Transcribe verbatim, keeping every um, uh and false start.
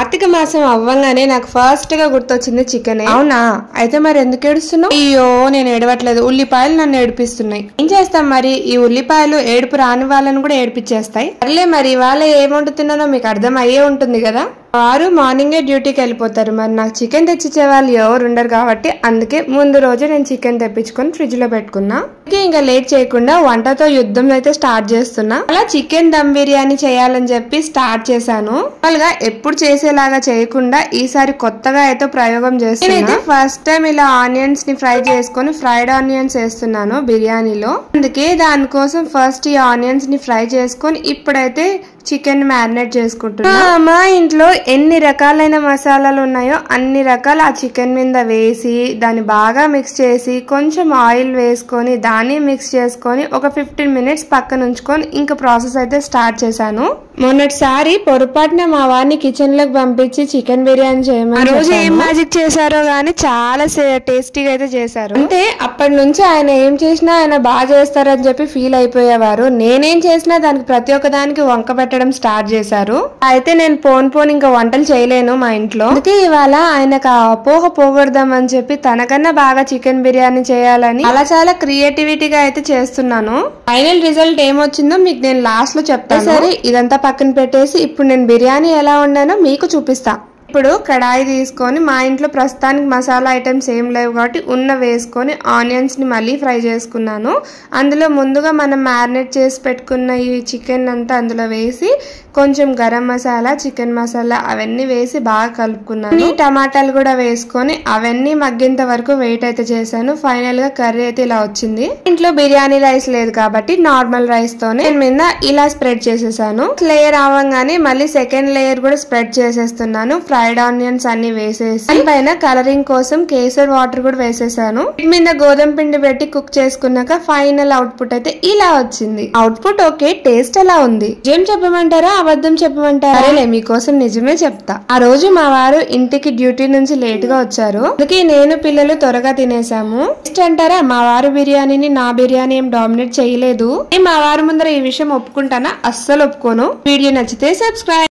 కార్తీక మాసం అవ్వంగానే నాకు ఫస్ట్ గా గుర్తొచ్చింది చికెన్. అవునా? అయితే మరి ఎందుకు ఏడుస్తున్నావు? అయ్యో నేను ఏడవట్లేదు, ఉల్లిపాయలు నన్ను ఏడిపిస్తున్నాయి. ఏం చేస్తాం మరి, ఈ ఉల్లిపాయలు ఏడుపు రాని వాళ్ళని కూడా ఏడిపించేస్తాయి. సర్లే మరి ఇవాళ ఏం వండుతున్నానో మీకు అర్థం అయ్యే ఉంటుంది కదా. వారు మార్నింగే డ్యూటీకి వెళ్ళిపోతారు, మరి నాకు చికెన్ తెచ్చిచ్చే వాళ్ళు ఎవరు ఉండరు కాబట్టి అందుకే ముందు రోజే నేను చికెన్ తెప్పించుకొని ఫ్రిడ్జ్ లో పెట్టుకున్నా. ఇంకా లేట్ చేయకుండా వంటతో యుద్ధం అయితే స్టార్ట్ చేస్తున్నా. అలా చికెన్ దమ్ బిర్యానీ చేయాలని చెప్పి స్టార్ట్ చేశాను. గా ఎప్పుడు చేసేలాగా చేయకుండా ఈసారి కొత్తగా అయితే ప్రయోగం చేస్తున్నాను. ఫస్ట్ టైం ఇలా ఆనియన్స్ ని ఫ్రై చేసుకొని ఫ్రైడ్ ఆనియన్స్ వేస్తున్నాను బిర్యానీలో. అందుకే దానికోసం ఫస్ట్ ఈ ఆనియన్స్ ని ఫ్రై చేసుకొని ఇప్పుడైతే చికెన్ మ్యారినేట్ చేసుకుంటున్నా. మా ఇంట్లో ఎన్ని రకాలైన మసాలాలు ఉన్నాయో అన్ని రకాలు ఆ చికెన్ మీద వేసి దాన్ని బాగా మిక్స్ చేసి కొంచెం ఆయిల్ వేసుకొని దాన్ని మిక్స్ చేసుకొని ఒక ఫిఫ్టీన్ మినిట్స్ పక్కన ఉంచుకొని ఇంకా ప్రాసెస్ అయితే స్టార్ట్ చేశాను. మొన్నటిసారి పొరపాటున మా వారిని కిచెన్ లోకి పంపించి చికెన్ బిర్యానీ చేయమని రోజు ఏం మ్యాజిక్ చేశారో గానీ చాలా టేస్టీగా అయితే చేశారు. అంటే అప్పటి నుంచి ఆయన ఏం చేసినా ఆయన బాగా చేస్తారని చెప్పి ఫీల్ అయిపోయేవారు. నేనేం చేసినా దానికి ప్రతి ఒక్క దానికి వంక పెట్టడం స్టార్ట్ చేశారు. అయితే నేను పోన్ పోన్ ఇంకా వంటలు చేయలేను మా ఇంట్లో. అందుకే ఇవాళ ఆయనకు ఆ అపోహ పోగొడదామని చెప్పి తనకన్నా బాగా చికెన్ బిర్యానీ చేయాలని అలా చాలా క్రియేటివిటీగా అయితే చేస్తున్నాను. ఫైనల్ రిజల్ట్ ఏమొచ్చిందో మీకు నేను లాస్ట్ లో చెప్తాను. సరే ఇదంతా పక్కన పెట్టేసి ఇప్పుడు నేను బిర్యానీ ఎలా వండానో మీకు చూపిస్తా. ఇప్పుడు కడాయి తీసుకొని మా ఇంట్లో ప్రస్తుతానికి మసాలా ఐటమ్స్ ఏం లేవు కాబట్టి ఉన్న వేసుకొని ఆనియన్స్ ని మళ్ళీ ఫ్రై చేసుకున్నాను. అందులో ముందుగా మనం మ్యారినేట్ చేసి పెట్టుకున్న ఈ చికెన్ అంతా అందులో వేసి కొంచెం గరం మసాలా, చికెన్ మసాలా అవన్నీ వేసి బాగా కలుపుకున్నాను. ఈ టమాటాలు కూడా వేసుకొని అవన్నీ మగ్గేంత వరకు వెయిట్ అయితే చేశాను. ఫైనల్ గా కర్రీ అయితే ఇలా వచ్చింది. ఇంట్లో బిర్యానీ రైస్ లేదు కాబట్టి నార్మల్ రైస్ తోనే మీద ఇలా స్ప్రెడ్ చేసేసాను. లేయర్ అవ్వగానే మళ్ళీ సెకండ్ లేయర్ కూడా స్ప్రెడ్ చేసేస్తున్నాను. ఫ్రైడ్ ఆనియన్స్ అన్ని వేసేసి పైన కలరింగ్ కోసం కేసర్ వాటర్ కూడా వేసేసాను. మీద గోధుమ పిండి పెట్టి కుక్ చేసుకున్నాక ఫైనల్ అవుట్పుట్ అయితే ఇలా వచ్చింది. అవుట్పుట్ ఓకే, టేస్ట్ ఎలా ఉంది ఏం చెప్పమంటారా అబద్ధం చెప్పమంటారా? సరేలే మీకోసం నిజమే చెప్తా. ఆ రోజు మా వారు ఇంటికి డ్యూటీ నుంచి లేట్ గా వచ్చారు. అందుకే నేను పిల్లలు త్వరగా తినేసాము. టేస్ట్ అంటారా, మా వారు బిర్యానీని నా బిర్యానీ ఏం డామినేట్ చేయలేదు. మా వారి ముందర ఈ విషయం ఒప్పుకుంటానా? అస్సలు ఒప్పుకోను. వీడియో నచ్చితే సబ్స్క్రైబ్.